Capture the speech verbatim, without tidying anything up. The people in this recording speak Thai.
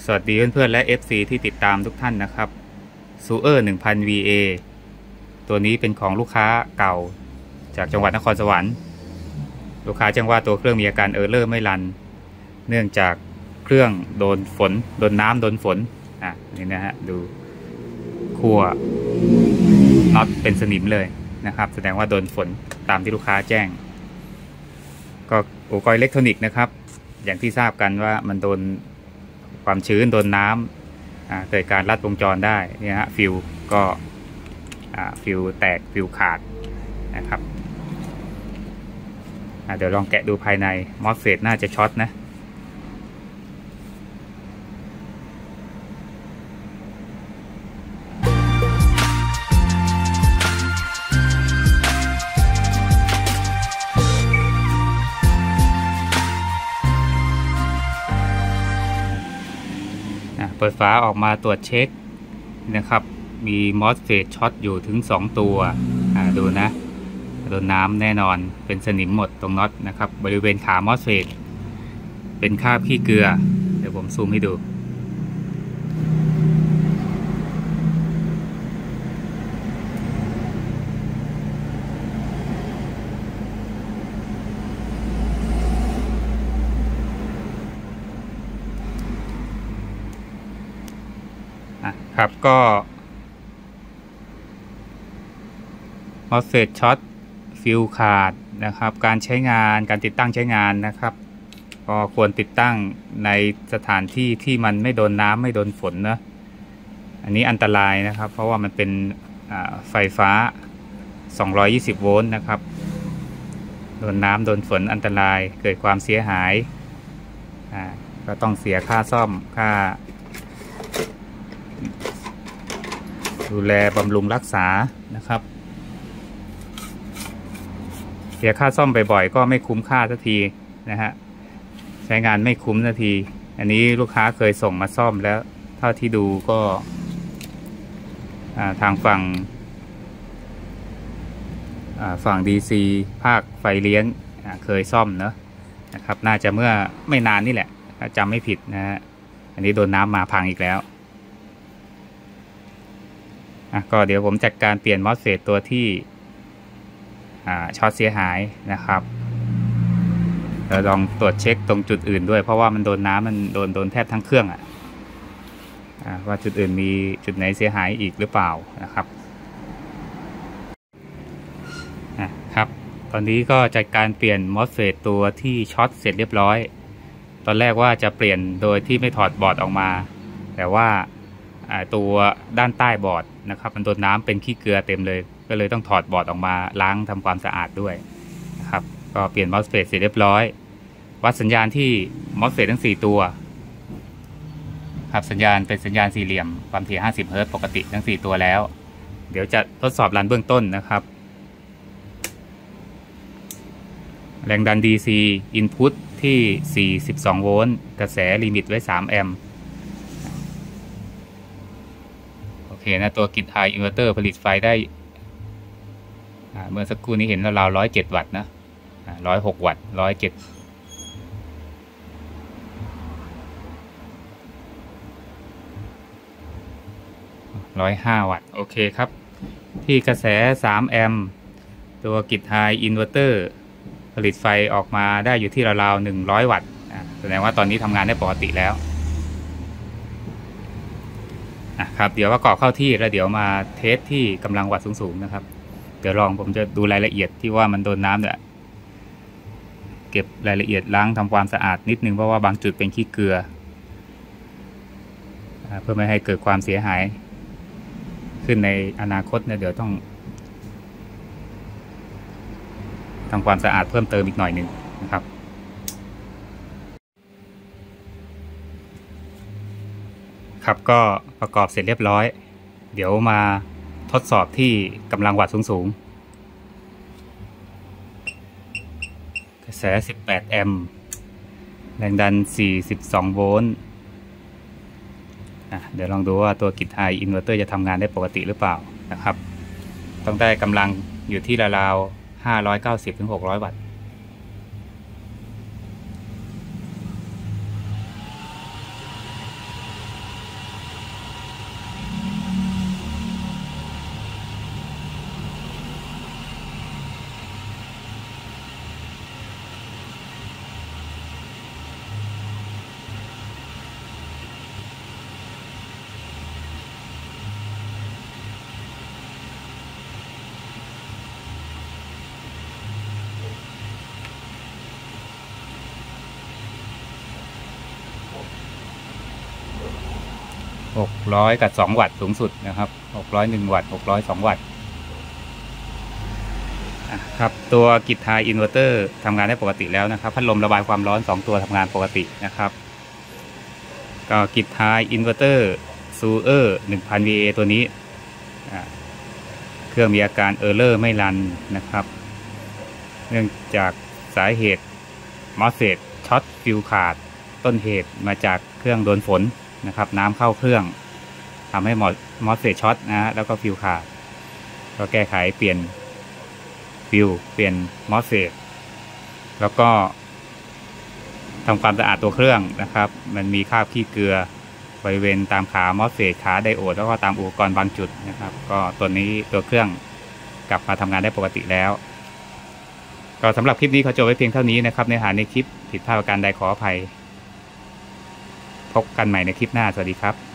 วัสดีเพื่อนๆและ เอฟ ซี ที่ติดตามทุกท่านนะครับ ซูเออร์ หนึ่งพัน วี เอ ตัวนี้เป็นของลูกค้าเก่าจากจังหวัดนครสวรรค์ลูกค้าแจ้งว่าตัวเครื่องมีอาการเออร์เลอร์ไม่รันเนื่องจากเครื่องโดนฝนโดนน้ำโดนฝนอ่ะนี่นะฮะดูขั้วน็อตเป็นสนิมเลยนะครับแสดงว่าโดนฝนตามที่ลูกค้าแจ้งก็อุปกรณ์อิเล็กทรอนิกส์นะครับอย่างที่ทราบกันว่ามันโดนความชื้นโดนน้ำเกิดการลัดวงจรได้เนี่ยฮะฟิวก็ฟิวแตกฟิวขาดนะครับเดี๋ยวลองแกะดูภายในมอสเฟตน่าจะช็อตนะเปิดฝาออกมาตรวจเช็คนะครับมีมอสเฟตช็อตอยู่ถึงสองตัวดูนะโดนน้ำแน่นอนเป็นสนิมหมดตรงน็อตนะครับบริเวณขามอสเฟตเป็นคราบขี้เกลือเดี๋ยวผมซูมให้ดูครับก็มอสเฟตช็อตฟิวขาดนะครับการใช้งานการติดตั้งใช้งานนะครับก็ควรติดตั้งในสถานที่ที่มันไม่โดนน้ำไม่โดนฝนนะอันนี้อันตรายนะครับเพราะว่ามันเป็นไฟฟ้าสองร้อยยี่สิบโวลต์นะครับโดนน้ำโดนฝนอันตรายเกิดความเสียหายอ่าก็ต้องเสียค่าซ่อมค่าดูแลบำรุงรักษานะครับเสียค่าซ่อมบ่อยๆก็ไม่คุ้มค่าสักทีนะฮะใช้งานไม่คุ้มสักทีอันนี้ลูกค้าเคยส่งมาซ่อมแล้วเท่าที่ดูก็ทางฝั่งฝั่ง ดี ซี ภาคไฟเลี้ยงเคยซ่อมเนอะนะครับน่าจะเมื่อไม่นานนี่แหละถ้าจำไม่ผิดนะฮะอันนี้โดนน้ำมาพังอีกแล้วอ่ะก็เดี๋ยวผมจัดการเปลี่ยนมอสเฟตตัวที่ช็อตเสียหายนะครับเราลองตรวจเช็คตรงจุดอื่นด้วยเพราะว่ามันโดนน้ำมันโดนโดนแทบทั้งเครื่องอ่ะว่าจุดอื่นมีจุดไหนเสียหายอีกหรือเปล่านะครับครับตอนนี้ก็จัดการเปลี่ยนมอสเฟตตัวที่ช็อตเสร็จเรียบร้อยตอนแรกว่าจะเปลี่ยนโดยที่ไม่ถอดบอร์ดออกมาแต่ว่าตัวด้านใต้บอร์ดนะครับมันโดนน้ำเป็นขี้เกลือเต็มเลยก็เลยต้องถอดบอร์ดออกมาล้างทำความสะอาดด้วยนะครับก็เปลี่ยนมอสเฟตเสร็จเรียบร้อยวัดสัญญาณที่มอสเฟตทั้งสี่ตัวครับสัญญาณเป็นสัญญาณสี่เหลี่ยมความถี่ห้าสิบเฮิร์ตซ์ปกติทั้งสี่ตัวแล้วเดี๋ยวจะทดสอบรันเบื้องต้นนะครับแรงดัน ดี ซี Input ที่สี่สิบสองโวลต์กระแสลิมิตไว้สามแอมป์โอเคนะตัวกิจไฮอินเวอร์เตอร์ผลิตไฟได้เมื่อสักครู่นี้เห็นราวๆร้อยเจ็ดวัตต์นะร้อยหกวัตต์ร้อยเจ็ดร้อยห้าวัตต์โอเคครับที่กระแสสามแอมป์ตัวกิจไฮอินเวอร์เตอร์ผลิตไฟออกมาได้อยู่ที่ราวๆหนึ่งร้อยวัตต์แสดงว่าตอนนี้ทำงานได้ปกติแล้วครับเดี๋ยวประกอบเข้าที่แล้วเดี๋ยวมาเทสที่กำลังวัตต์สูงๆนะครับเดี๋ยวลองผมจะดูรายละเอียดที่ว่ามันโดนน้ำเนี่ยเก็บรายละเอียดล้างทำความสะอาดนิดนึงเพราะว่าบางจุดเป็นขี้เกลือเพื่อไม่ให้เกิดความเสียหายขึ้นในอนาคตเนี่ยเดี๋ยวต้องทำความสะอาดเพิ่มเติมอีกหน่อยหนึ่งนะครับครับก็ประกอบเสร็จเรียบร้อยเดี๋ยวมาทดสอบที่กำลังวัตต์สูงๆกระแสสิบแปดแอมป์แรงดันสี่สิบสองโวลต์เดี๋ยวลองดูว่าตัวกิจไฮอินเวอร์เตอร์จะทำงานได้ปกติหรือเปล่านะครับต้องได้กำลังอยู่ที่ราวๆห้าร้อยเก้าสิบถึงหกร้อยวัตต์ คหกร้อยกับสองวัตต์สูงสุดนะครับหกร้อยหนึ่งวัตต์หกร้อยสองวัตต์ครับตัวกิจทายอินเวอร์เตอร์ทำงานได้ปกติแล้วนะครับพัดลมระบายความร้อนสองตัวทำงานปกตินะครับก็กิจทายอินเวอร์เตอร์ซูเออร์ หนึ่งพัน วี เอ ตัวนี้เครื่องมีอาการเออร์เลอร์ไม่รันนะครับเนื่องจากสาเหตุมอสเฟตช็อตฟิวขาดต้นเหตุมาจากเครื่องโดนฝนนะครับน้ำเข้าเครื่องทำให้มอสเฟตช็อตนะฮะแล้วก็ฟิวขาดก็แก้ไขเปลี่ยนฟิวเปลี่ยนมอสเฟตแล้วก็ทำความสะอาดตัวเครื่องนะครับมันมีคราบขี้เกลือบริเวณตามขามอสเฟตขาไดโอดแล้วก็ตามอุปกรณ์บางจุดนะครับก็ตัวนี้ตัวเครื่องกลับมาทำงานได้ปกติแล้วก็สำหรับคลิปนี้เขาจบไว้เพียงเท่านี้นะครับในหาในคลิปผิดพลาดประการใดขออภัยพบกันใหม่ในคลิปหน้าสวัสดีครับ